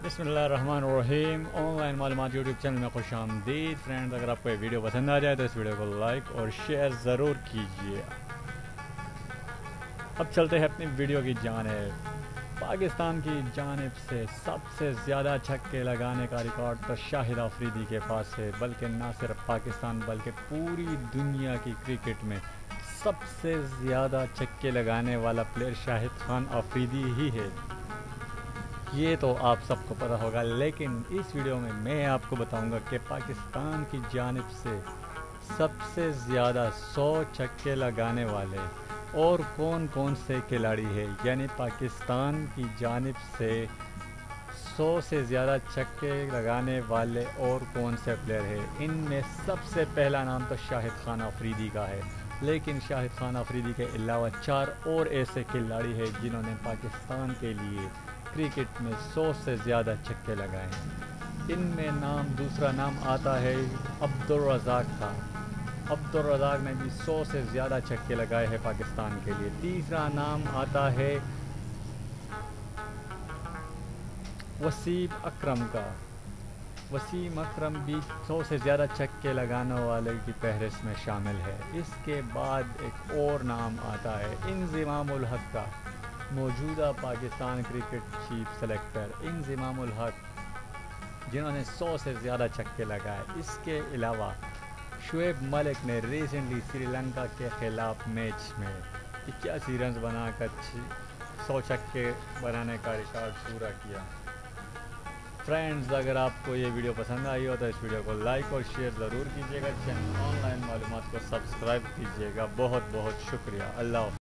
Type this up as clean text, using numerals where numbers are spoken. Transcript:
बिस्मिल्लाहिर्रहमानिर्रहीम। ऑनलाइन मालूमात YouTube channel में खुश आमदीद। फ्रेंड्स, अगर आपको ये वीडियो पसंद आ जाए तो इस वीडियो को लाइक और शेयर ज़रूर कीजिए। अब चलते हैं अपनी वीडियो की जानिब। पाकिस्तान की जानिब से सबसे ज़्यादा छक्के लगाने का रिकॉर्ड तो शाहिद अफरीदी के पास है, बल्कि ना सिर्फ पाकिस्तान बल्कि पूरी दुनिया की क्रिकेट में सबसे ज़्यादा छक्के लगाने वाला प्लेयर शाहिद खान अफरीदी ही है। ये तो आप सबको पता होगा, लेकिन इस वीडियो में मैं आपको बताऊंगा कि पाकिस्तान की जानिब से सबसे ज़्यादा 100 छक्के लगाने वाले और कौन कौन से खिलाड़ी हैं। यानी पाकिस्तान की जानिब से 100 से ज़्यादा छक्के लगाने वाले और कौन से प्लेयर हैं। इनमें सबसे पहला नाम तो शाहिद खान अफरीदी का है, लेकिन शाहिद खान अफरीदी के अलावा 4 और ऐसे खिलाड़ी हैं जिन्होंने पाकिस्तान के लिए क्रिकेट में 100 से ज़्यादा छक्के लगाए हैं। इनमें दूसरा नाम आता है अब्दुल रज़ाक का। अब्दुल रज़ाक ने भी 100 से ज़्यादा छक्के लगाए हैं पाकिस्तान के लिए। तीसरा नाम आता है वसीम अकरम का। वसीम अकरम भी 100 से ज़्यादा छक्के लगाने वाले की फहरिस्त में शामिल है। इसके बाद एक और नाम आता है इंज़िमाम उल हक का, मौजूदा Pakistan cricket chief selector Inzamam ul Haq, जिन्होंने 100 से ज़्यादा छक्के लगाए। इसके अलावा शुएब मलिक ने रिसेंटली श्रीलंका के ख़िलाफ़ मैच में 81 रन बनाकर 100 छक्के बनाने का रिकॉर्ड पूरा किया। फ्रेंड्स, अगर आपको ये वीडियो पसंद आई हो तो इस वीडियो को लाइक और शेयर ज़रूर कीजिएगा। चैनल ऑनलाइन मालूमात को सब्सक्राइब कीजिएगा। बहुत बहुत शुक्रिया। अल्लाह।